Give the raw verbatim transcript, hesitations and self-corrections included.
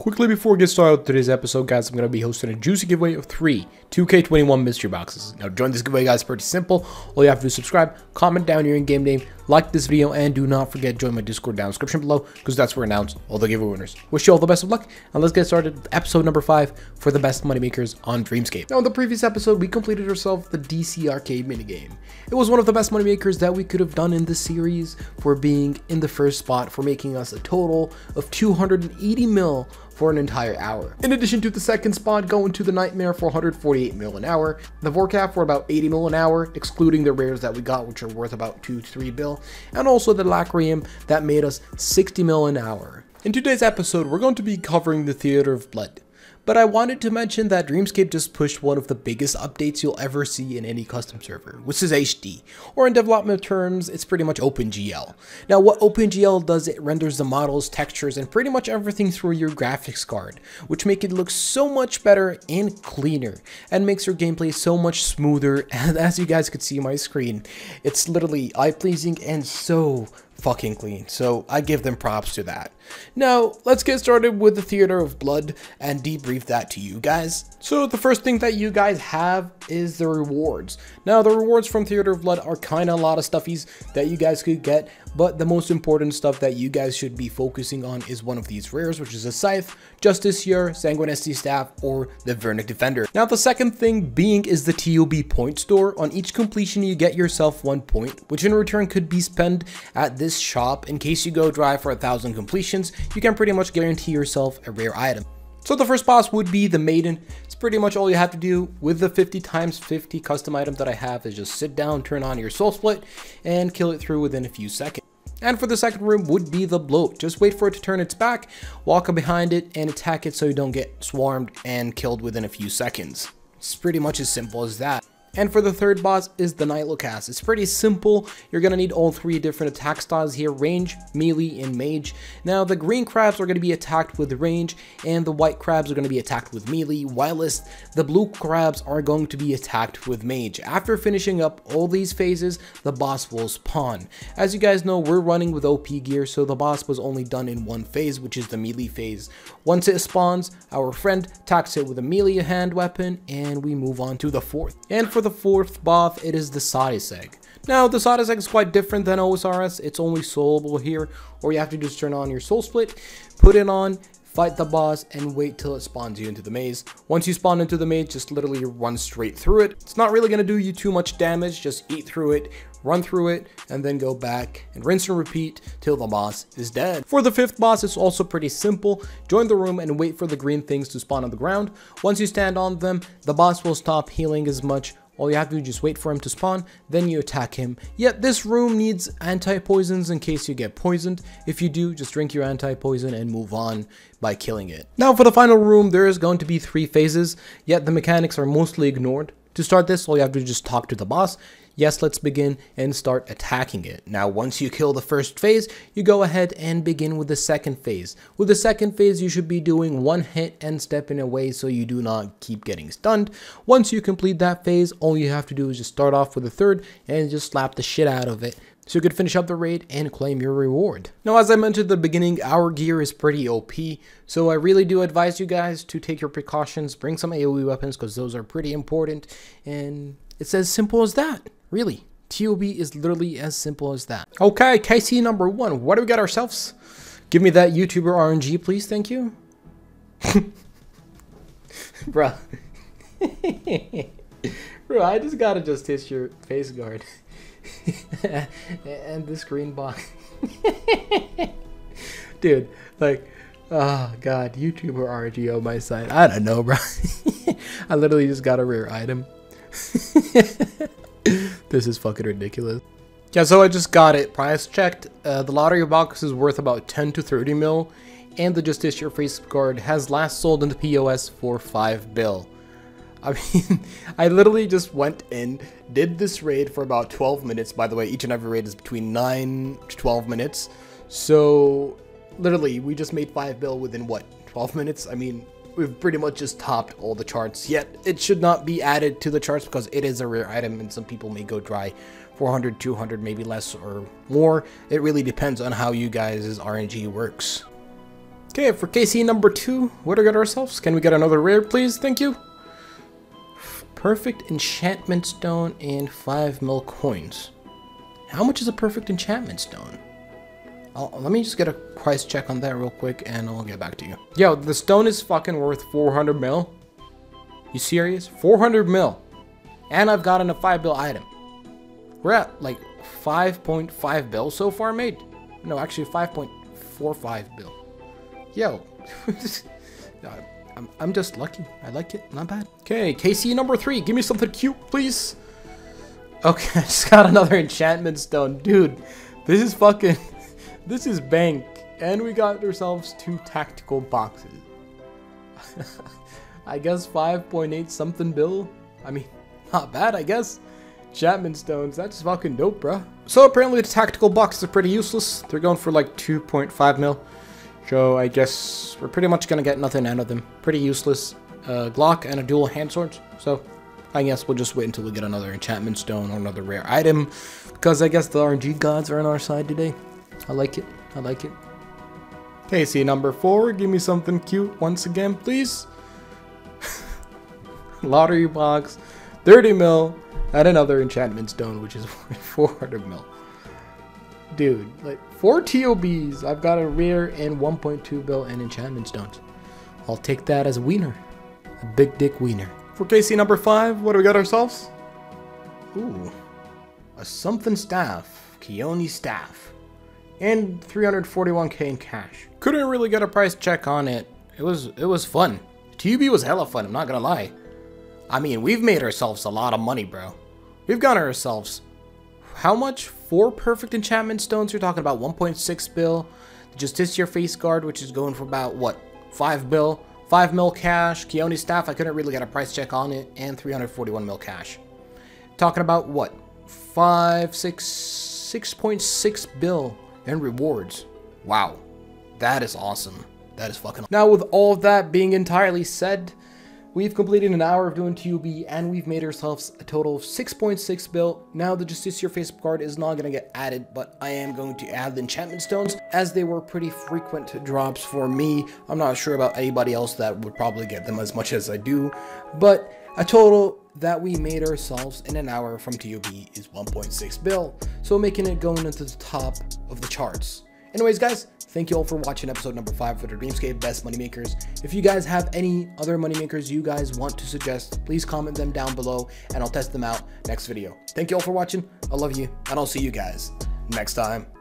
Quickly before we get started with today's episode, guys, I'm going to be hosting a juicy giveaway of three two K twenty-one mystery boxes. Now, join this giveaway, guys. Pretty simple. All you have to do is subscribe, comment down your in-game name, like this video, and do not forget to join my Discord down in the description below, because that's where I announce all the giveaway winners. Wish you all the best of luck, and let's get started with episode number five for the best moneymakers on Dreamscape. Now, in the previous episode, we completed ourselves the D C Arcade minigame. It was one of the best moneymakers that we could have done in this series for being in the first spot, for making us a total of two hundred eighty mil for an entire hour. In addition to the second spot going to the Nightmare for one hundred forty-eight mil an hour, the Vorcap for about eighty mil an hour, excluding the rares that we got, which are worth about two to three bill, and also the Lacrium that made us sixty mil an hour. In today's episode, we're going to be covering the Theater of Blood. But I wanted to mention that Dreamscape just pushed one of the biggest updates you'll ever see in any custom server, which is H D, or in development terms, it's pretty much OpenGL. Now, what OpenGL does, it renders the models, textures, and pretty much everything through your graphics card, which make it look so much better and cleaner, and makes your gameplay so much smoother. And as you guys could see on my screen, it's literally eye-pleasing and so fucking clean, so I give them props to that. Now, let's get started with the Theater of Blood and debrief that to you guys. So the first thing that you guys have is the rewards. Now, the rewards from Theater of Blood are kind of a lot of stuffies that you guys could get, but the most important stuff that you guys should be focusing on is one of these rares, which is a Scythe, Justiciar, Sanguinesti Staff, or the Vernic Defender. Now, the second thing being is the T O B point store. On each completion, you get yourself one point, which in return could be spent at this shop. In case you go dry for a thousand completions, you can pretty much guarantee yourself a rare item. So the first boss would be the Maiden. It's pretty much all you have to do with the fifty times fifty custom item that I have is just sit down, turn on your soul split, and kill it through within a few seconds. And for the second room would be the Bloat. Just wait for it to turn its back, walk behind it, and attack it so you don't get swarmed and killed within a few seconds. It's pretty much as simple as that. And for the third boss is the Nihlocast. It's pretty simple. You're going to need all three different attack styles here: range, melee, and mage. Now, the green crabs are going to be attacked with range, and the white crabs are going to be attacked with melee, whilst the blue crabs are going to be attacked with mage. After finishing up all these phases, the boss will spawn. As you guys know, we're running with O P gear, so the boss was only done in one phase, which is the melee phase. Once it spawns, our friend attacks it with a melee hand weapon, and we move on to the fourth. And for the fourth boss, it is the Sadi's Egg. Now, the Sadi's Egg is quite different than O S R S. It's only soloable here, or you have to just turn on your soul split, put it on, fight the boss, and wait till it spawns you into the maze. Once you spawn into the maze, just literally run straight through it. It's not really going to do you too much damage. Just eat through it, run through it, and then go back and rinse and repeat till the boss is dead. For the fifth boss, it's also pretty simple. Join the room and wait for the green things to spawn on the ground. Once you stand on them, the boss will stop healing as much. All you have to do is just wait for him to spawn, then you attack him. Yet this room needs anti-poisons in case you get poisoned. If you do, just drink your anti-poison and move on by killing it. Now, for the final room, there is going to be three phases, yet the mechanics are mostly ignored. To start this, all you have to do is just talk to the boss. Yes, let's begin and start attacking it. Now, once you kill the first phase, you go ahead and begin with the second phase. With the second phase, you should be doing one hit and stepping away so you do not keep getting stunned. Once you complete that phase, all you have to do is just start off with the third and just slap the shit out of it, so you could finish up the raid and claim your reward. Now, as I mentioned at the beginning, our gear is pretty O P, so I really do advise you guys to take your precautions, bring some AoE weapons, because those are pretty important, and it's as simple as that, really. T O B is literally as simple as that. Okay, K C number one, what do we got ourselves? Give me that YouTuber R N G, please, thank you. Bruh. Bro, I just gotta just hit your face guard. And this green box. Dude, like, oh god, YouTuber R N G on my side. I don't know, bro. I literally just got a rare item. This is fucking ridiculous. Yeah, so I just got it. Price checked. Uh, the lottery box is worth about ten to thirty mil, and the Justiciar face card has last sold in the P O S for five bill. I mean, I literally just went in, did this raid for about twelve minutes. By the way, each and every raid is between nine to twelve minutes. So, literally, we just made five bill within, what, twelve minutes? I mean, we've pretty much just topped all the charts. Yet, it should not be added to the charts because it is a rare item and some people may go dry. four hundred, two hundred, maybe less or more. It really depends on how you guys' R N G works. Okay, for K C number two, what do we got ourselves? Can we get another rare, please? Thank you. Perfect enchantment stone and five mil coins. How much is a perfect enchantment stone? I'll, let me just get a price check on that real quick and I'll get back to you. Yo, the stone is fucking worth four hundred mil. You serious? four hundred mil. And I've gotten a five bill item. We're at like five point five bill so far made. No, actually five point four five bill. Yo. I'm, I'm just lucky. I like it. Not bad. Okay, K C number three. Give me something cute, please. Okay, I just got another enchantment stone. Dude, this is fucking... This is bank. And we got ourselves two tactical boxes. I guess five point eight something bill. I mean, not bad, I guess. Enchantment stones. That's fucking dope, bro. So apparently the tactical boxes are pretty useless. They're going for like two point five mil. So I guess we're pretty much gonna get nothing out of them. Pretty useless. Uh, Glock and a dual hand swords. So I guess we'll just wait until we get another enchantment stone or another rare item. Because I guess the R N G gods are on our side today. I like it. I like it. K C number four. Give me something cute once again, please. Lottery box. thirty mil. And another enchantment stone, which is four hundred mil. Dude, like four T O Bs. I've got a rare and one point two bill and enchantment stones. I'll take that as a wiener. A big dick wiener. For K C number five, what do we got ourselves? Ooh. A something staff. Keone staff. And three hundred forty-one K in cash. Couldn't really get a price check on it. It was it was fun. T U B was hella fun, I'm not gonna lie. I mean, we've made ourselves a lot of money, bro. We've gotten ourselves... How much? Four perfect enchantment stones? You're talking about one point six bill. The Justicia face guard, which is going for about, what? five bill. five mil cash. Keone staff, I couldn't really get a price check on it. And three hundred forty-one mil cash. Talking about, what? five, six, six point six bill in rewards. Wow. That is awesome. That is fucking awesome. Now, with all of that being entirely said, we've completed an hour of doing T U B and we've made ourselves a total of six point six bill. Now the Justicia face card is not going to get added, but I am going to add the enchantment stones as they were pretty frequent drops for me. I'm not sure about anybody else that would probably get them as much as I do, but a total that we made ourselves in an hour from T U B is one point six bill, so making it going into the top of the charts. Anyways, guys, thank you all for watching episode number five for the Dreamscape Best Moneymakers. If you guys have any other moneymakers you guys want to suggest, please comment them down below and I'll test them out next video. Thank you all for watching. I love you and I'll see you guys next time.